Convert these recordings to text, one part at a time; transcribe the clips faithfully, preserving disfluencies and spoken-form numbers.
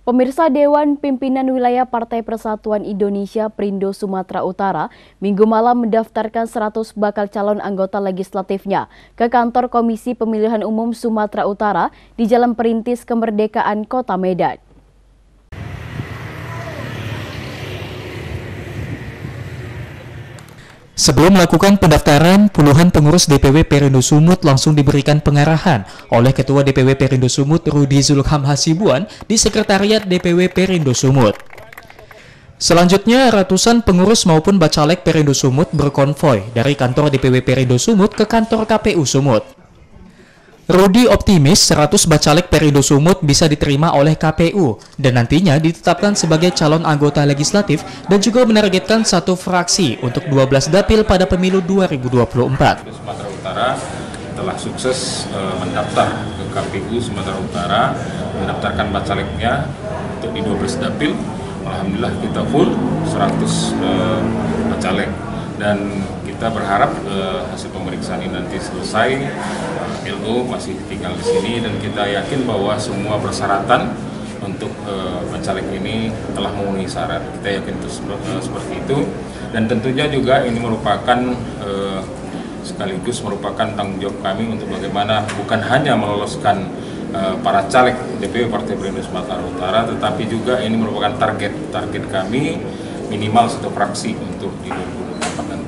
Pemirsa Dewan Pimpinan Wilayah Partai Persatuan Indonesia Perindo Sumatera Utara Minggu malam mendaftarkan seratus bakal calon anggota legislatifnya ke kantor Komisi Pemilihan Umum Sumatera Utara di Jalan Perintis Kemerdekaan, Kota Medan. Sebelum melakukan pendaftaran, puluhan pengurus D P W Perindo Sumut langsung diberikan pengarahan oleh Ketua D P W Perindo Sumut Rudi Zulham Hasibuan di Sekretariat D P W Perindo Sumut. Selanjutnya, ratusan pengurus maupun bacalek Perindo Sumut berkonvoi dari kantor D P W Perindo Sumut ke kantor K P U Sumut. Rudi optimis seratus bacalek Perindo Sumut bisa diterima oleh K P U dan nantinya ditetapkan sebagai calon anggota legislatif dan juga menargetkan satu fraksi untuk dua belas dapil pada pemilu dua ribu dua puluh empat. Sumatera Utara telah sukses uh, mendaftar ke K P U Sumatera Utara, mendaftarkan bacaleknya untuk di dua belas dapil. Alhamdulillah kita full seratus uh, bacalek dan kita berharap uh, hasil pemeriksaan ini nanti selesai. L O masih tinggal di sini dan kita yakin bahwa semua persyaratan untuk uh, bacalek ini telah memenuhi syarat. Kita yakin itu uh, seperti itu dan tentunya juga ini merupakan uh, sekaligus merupakan tanggung jawab kami untuk bagaimana bukan hanya meloloskan uh, para caleg D P W Partai Perindo Sumatera Utara, tetapi juga ini merupakan target target kami minimal satu fraksi untuk di dua ribu dua puluh empat nanti.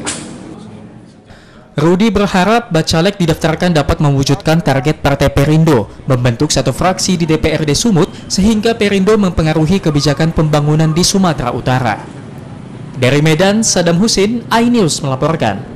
Rudi berharap bacalek didaftarkan dapat mewujudkan target Partai Perindo, membentuk satu fraksi di D P R D Sumut sehingga Perindo mempengaruhi kebijakan pembangunan di Sumatera Utara. Dari Medan, Saddam Husin, iNews melaporkan.